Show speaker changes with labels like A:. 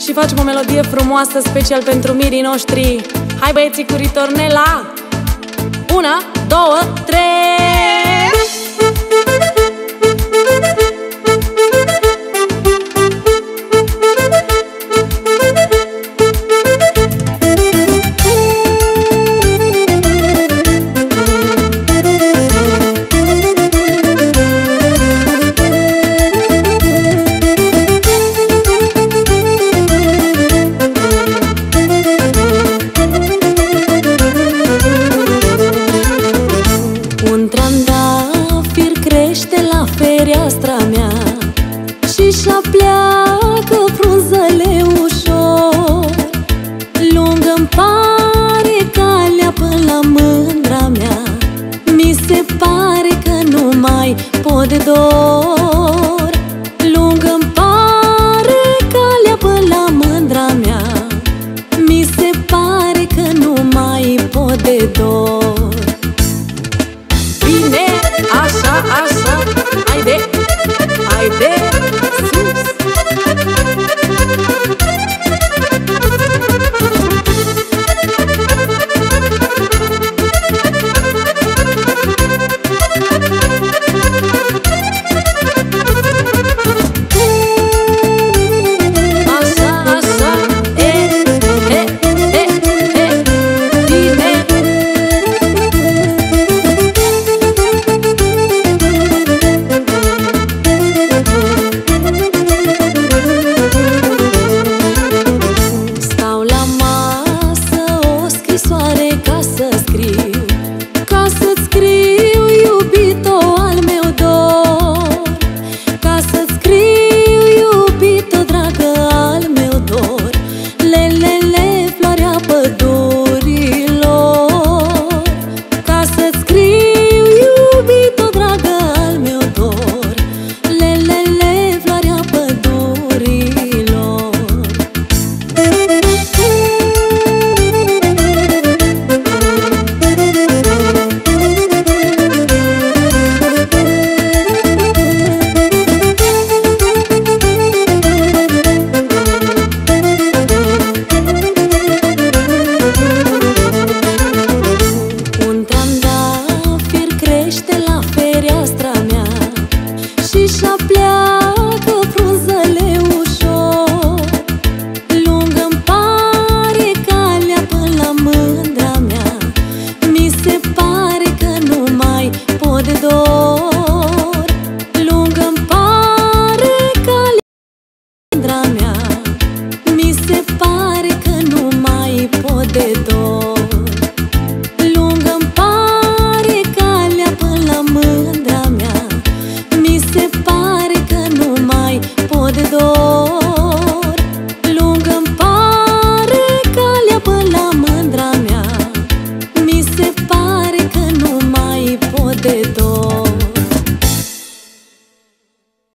A: și facem o melodie frumoasă special pentru mirii noștri. Hai băieții cu ritornela! 1, 2, 3!
B: Fereastra mea și-și pleacă frunzele ușor. Lungă-mi pare calea până la mândra mea. Mi se pare că nu mai pot dor. Lungă-mi pare calea până la mândra mea. Mi se pare că nu mai pot de dor.
A: Bine, așa, așa, haide, haide, sus!
B: Și-și pleacă frunzele ușor. Lungă-mi pare calea până la mândra mea. Mi se pare că nu mai pot dor. Lungă-mi pare calea până la mândra mea.